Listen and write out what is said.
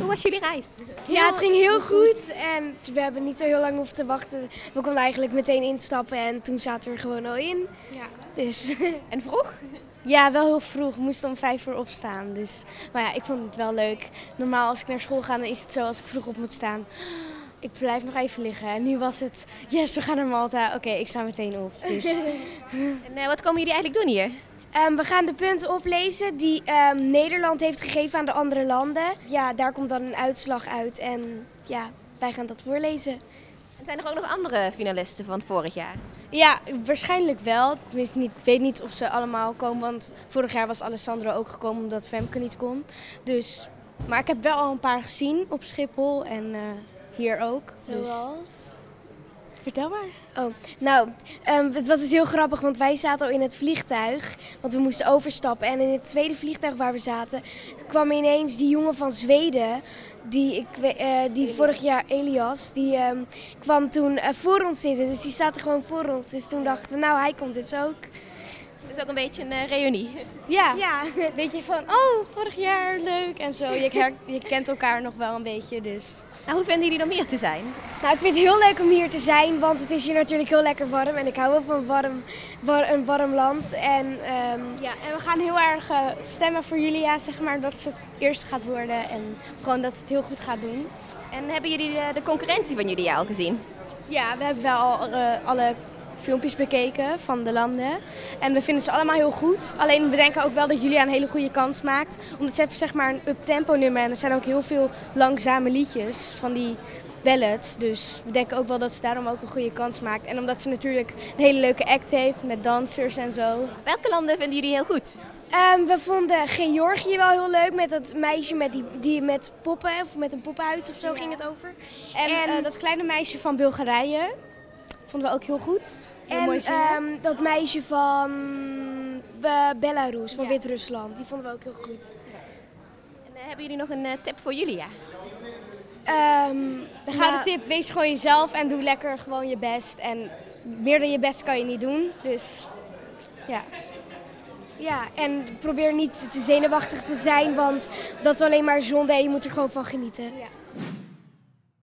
Hoe was jullie reis? Ja, het ging heel goed en we hebben niet zo heel lang hoeven te wachten. We konden eigenlijk meteen instappen en toen zaten we er gewoon al in. Ja. Dus. En vroeg? Ja, wel heel vroeg. We moesten om 5 uur opstaan. Dus, maar ja, ik vond het wel leuk. Normaal als ik naar school ga, dan is het zo als ik vroeg op moet staan. Ik blijf nog even liggen. En nu was het, yes, we gaan naar Malta. Oké, ik sta meteen op. Dus. En wat komen jullie eigenlijk doen hier? We gaan de punten oplezen die Nederland heeft gegeven aan de andere landen. Ja, daar komt dan een uitslag uit en ja, wij gaan dat voorlezen. En zijn er ook nog andere finalisten van vorig jaar? Ja, waarschijnlijk wel. Tenminste, ik weet niet of ze allemaal komen. Want vorig jaar was Alessandro ook gekomen omdat Femke niet kon. Dus, maar ik heb wel al een paar gezien op Schiphol en hier ook. Zoals? Dus. Vertel maar. Oh, nou, het was dus heel grappig, want wij zaten al in het vliegtuig, want we moesten overstappen. En in het tweede vliegtuig waar we zaten, kwam ineens die jongen van Zweden, die vorig jaar, Elias, die kwam toen voor ons zitten. Dus die zaten gewoon voor ons. Dus toen dachten we, nou, hij komt dus ook. Het is ook een beetje een reunie. Ja, een beetje van, oh, vorig jaar, leuk en zo. Je kent elkaar nog wel een beetje, dus. Nou, hoe vinden jullie om hier te zijn? Nou, ik vind het heel leuk om hier te zijn, want het is hier natuurlijk heel lekker warm. En ik hou wel van een warm land. En, ja, en we gaan heel erg stemmen voor Julia, zeg maar, dat ze het eerste gaat worden. En gewoon dat ze het heel goed gaat doen. En hebben jullie de concurrentie van jullie al gezien? Ja, we hebben wel al alle filmpjes bekeken van de landen. En we vinden ze allemaal heel goed. Alleen we denken ook wel dat Julia een hele goede kans maakt. Omdat ze heeft zeg maar een up-tempo nummer en er zijn ook heel veel langzame liedjes van die ballads. Dus we denken ook wel dat ze daarom ook een goede kans maakt. En omdat ze natuurlijk een hele leuke act heeft met dansers en zo. Welke landen vinden jullie heel goed? we vonden Georgië wel heel leuk met dat meisje met poppen, of met een poppenhuis of zo ging het over. En dat kleine meisje van Bulgarije vonden we ook heel goed. Heel mooi zingen. Dat meisje van Belarus, van Wit-Rusland, die vonden we ook heel goed. En hebben jullie nog een tip voor Julia? De gouden tip, wees gewoon jezelf en doe lekker gewoon je best. En meer dan je best kan je niet doen, dus ja. Ja, en probeer niet te zenuwachtig te zijn, want dat is alleen maar zonde en je moet er gewoon van genieten. Ja.